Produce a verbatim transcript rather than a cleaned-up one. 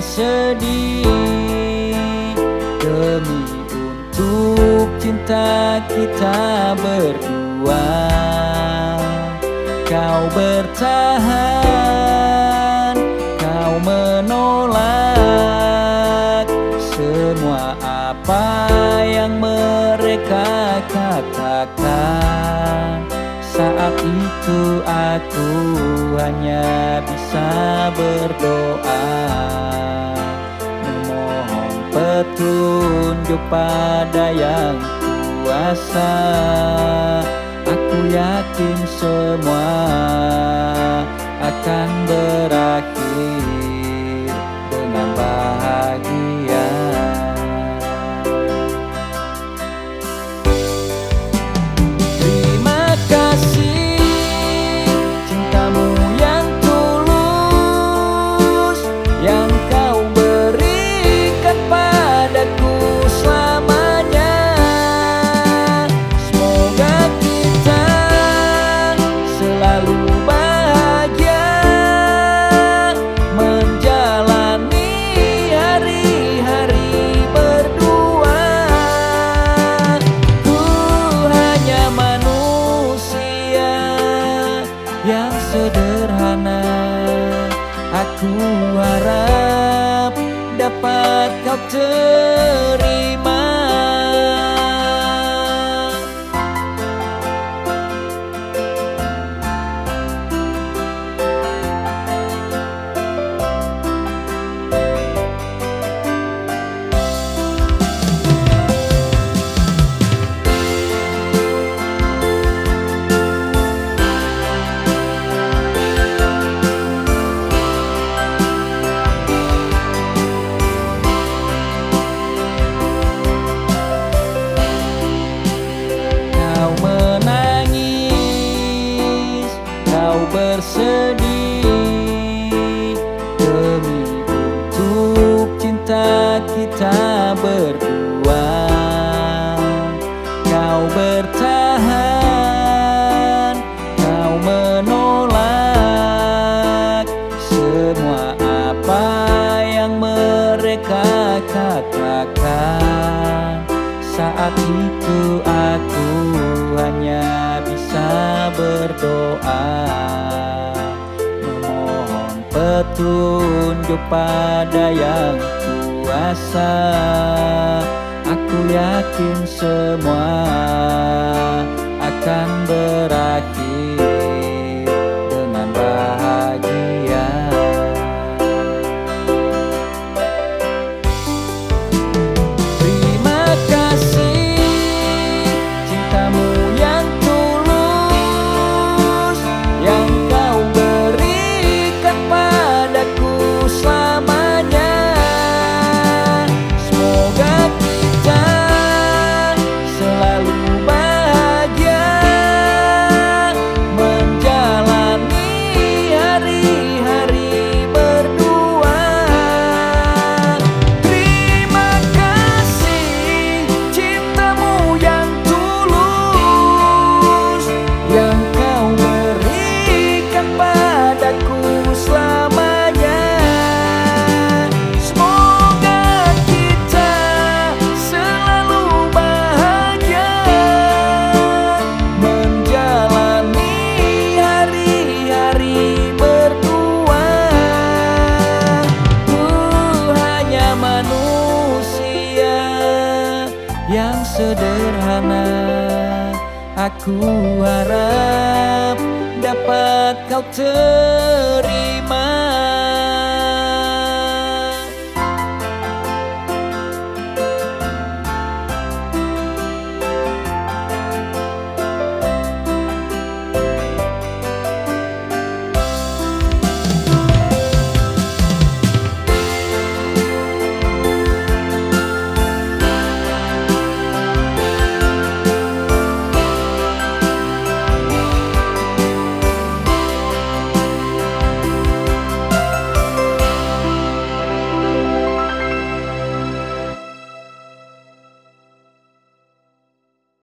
bersedih demi untuk cinta kita berdua. Kau bertahan, kau menolak semua apa yang mereka katakan. Saat itu aku hanya bisa berdoa, memohon petunjuk pada Yang Kuasa. Aku yakin semua akan berakhir dengan bahagia. Terima kasih cintamu yang tulus, yang kau berikan padaku selamanya. Semoga kita selalu bahagia menjalani hari-hari berdua. Ku hanya manusia yang sederhana, aku harap dapat kau terima. Kau menangis, kau bersedih demi untuk cinta kita berdua. Kau bertahan, kau menolak semua apa yang mereka katakan. Saat itu aku hanya bisa berdoa, memohon petunjuk pada Yang Kuasa. Aku yakin semua akan berakhir dengan bahagia. Terima kasih cintamu yang tulus, yang kau berikan padaku selamanya. Semoga kita selalu bahagia menjalani hari-hari berdua. Terima kasih cintamu yang tulus, yang kau berikan padaku selamanya. Semoga kita selalu bahagia menjalani hari-hari berdua. Ku hanya manusia yang sederhana, aku harap dapat kau terima.